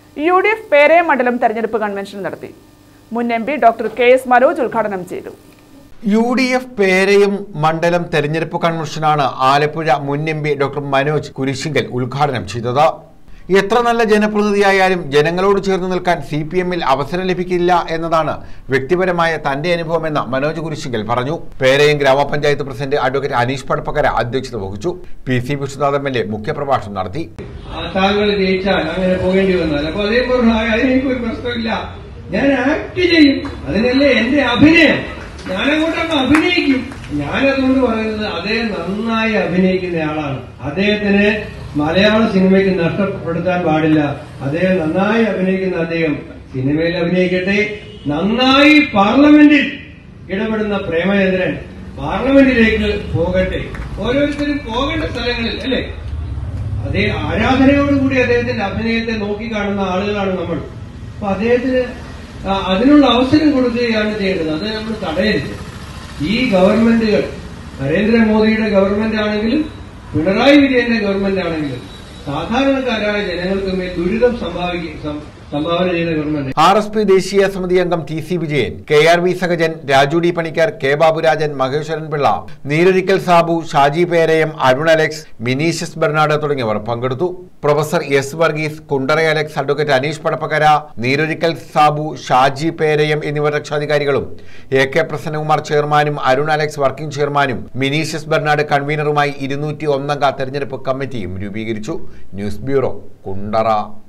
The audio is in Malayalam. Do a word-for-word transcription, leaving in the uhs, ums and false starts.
യു ഡി എഫ് പേരയം മണ്ഡലം തെരഞ്ഞെടുപ്പ് കൺവെൻഷൻ നടത്തി. മുൻ M P doctor K S Manoj ഉദ്ഘാടനം ചെയ്തു. യു ഡി എഫ് പേരയം മണ്ഡലം തെരഞ്ഞെടുപ്പ് കൺവെൻഷനാണ് ആലപ്പുഴ മുൻ M P doctor Manoj Kurisinkal ഉദ്ഘാടനം ചെയ്തത്. എത്ര നല്ല ജനപ്രതിനിധിയായാലും ജനങ്ങളോട് ചേർന്ന് നിൽക്കാൻ സി പി എമ്മിൽ അവസരം ലഭിക്കില്ല എന്നതാണ് വ്യക്തിപരമായ തന്റെ അനുഭവമെന്ന് മനോജ് കുരിശിങ്കൽ പറഞ്ഞു. പേരയം ഗ്രാമപഞ്ചായത്ത് പ്രസിഡന്റ് അഡ്വക്കേറ്റ് അനീഷ് പടപ്പക്കര അധ്യക്ഷത വഹിച്ചു. P C Vishwanath M L A മുഖ്യപ്രഭാഷണം നടത്തി. താങ്കൾ ജയിച്ചാൽ അങ്ങനെ പോകേണ്ടി വന്നാൽ അപ്പൊ അതേപോലെ അതിനെനിക്കൊരു പ്രശ്നമില്ല, ഞാൻ ആക്ട് ചെയ്യും, അതിനല്ലേ എന്റെ അഭിനയം, ഞാനങ്ങോട്ടൊക്കെ അഭിനയിക്കും. ഞാനതുകൊണ്ട് പറയുന്നത് അദ്ദേഹം നന്നായി അഭിനയിക്കുന്ന ആളാണ്. അദ്ദേഹത്തിന് മലയാള സിനിമയ്ക്ക് നഷ്ടപ്പെടുത്താൻ പാടില്ല. അദ്ദേഹം നന്നായി അഭിനയിക്കുന്ന അദ്ദേഹം സിനിമയിൽ അഭിനയിക്കട്ടെ. നന്നായി പാർലമെന്റിൽ ഇടപെടുന്ന പ്രേമചന്ദ്രൻ പാർലമെന്റിലേക്ക് പോകട്ടെ. ഓരോരുത്തരും പോകേണ്ട സ്ഥലങ്ങളിൽ അല്ലേ, അതേ ആരാധനയോടുകൂടി അദ്ദേഹത്തിന്റെ അഭിനയത്തെ നോക്കിക്കാണുന്ന ആളുകളാണ് നമ്മൾ. അപ്പൊ അദ്ദേഹത്തിന് അതിനുള്ള അവസരം കൊടുക്കുകയാണ് ചെയ്യേണ്ടത്. അത് നമ്മൾ തടയരുത്. ഈ ഗവൺമെന്റുകൾ, നരേന്ദ്രമോദിയുടെ ഗവൺമെന്റ് ആണെങ്കിലും പിണറായി വിജയന്റെ ഗവൺമെന്റ് ആണെങ്കിലും സാധാരണക്കാരായ ജനങ്ങൾക്ക് മേൽ ദുരിതം സംഭാവിക്കും സംഭാവന ചെയ്ത ഗവൺമെന്റ്. ആർ എസ് പി ദേശീയ സമിതി അംഗം T C Vijayan, K R V Sahajan, Raju D Panicker, K Baburajan, Maheswaran Pillai, Neerorikkal Sabu, Shaji Perayam, Arun Alex, Minicius Bernard തുടങ്ങിയവർ പങ്കെടുത്തു. Professor S Varghese, Kundara Alex, advocate Aneesh Padappakkara, Neerorikkal Sabu, Shaji Perayam എന്നിവർ രക്ഷാധികാരികളും എ കെ പ്രസന്നകുമാർ ചെയർമാനും അരുൺ അലക്സ് വർക്കിംഗ് ചെയർമാനും മിനീഷ്യസ് ബെർണാഡ് കൺവീനറുമായി ഇരുന്നൂറ്റി ഒന്നംഗ തെരഞ്ഞെടുപ്പ് കമ്മിറ്റിയും രൂപീകരിച്ചു. News bureau, Kundara.